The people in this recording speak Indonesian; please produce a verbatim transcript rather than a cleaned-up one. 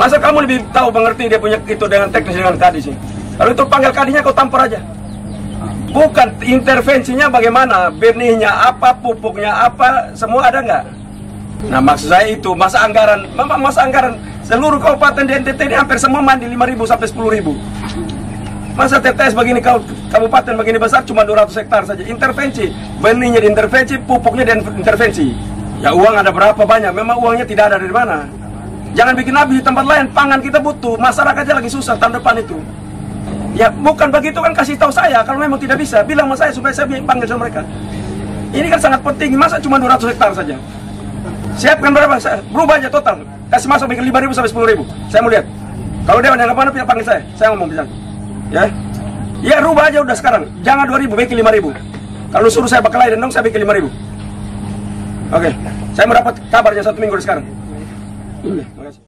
Masa kamu lebih tahu mengerti dia punya itu dengan teknis dengan kadis sih? Kalau itu panggil kadisnya kau tampar aja. Bukan intervensinya bagaimana, benihnya apa, pupuknya apa, semua ada nggak? Nah maksud saya itu, masa anggaran, masa anggaran seluruh kabupaten di N T T ini hampir semua mandi lima ribu sampai sepuluh ribu. Masa T T S begini, kabupaten begini besar cuma dua ratus hektar saja. Intervensi, benihnya diintervensi, pupuknya diintervensi. Ya uang ada berapa banyak, memang uangnya tidak ada dari mana. Jangan bikin habis di tempat lain, pangan kita butuh, masyarakatnya lagi susah tahun depan itu. Ya bukan begitu kan, kasih tahu saya, kalau memang tidak bisa, bilang sama saya supaya saya panggil sama mereka. Ini kan sangat penting, masa cuma dua ratus hektar saja. Siapkan berapa, berubah aja total, kasih masuk bikin lima ribu sampai sepuluh ribu. Saya mau lihat. Kalau dia yang apa apa panggil saya, saya ngomong bisa. Ya, ya rubah aja udah sekarang, jangan dua ribu, bikin lima ribu. Kalau suruh saya bakal lain dong, saya bikin lima ribu. Oke, saya mau dapat kabarnya satu minggu dari sekarang. Terima kasih.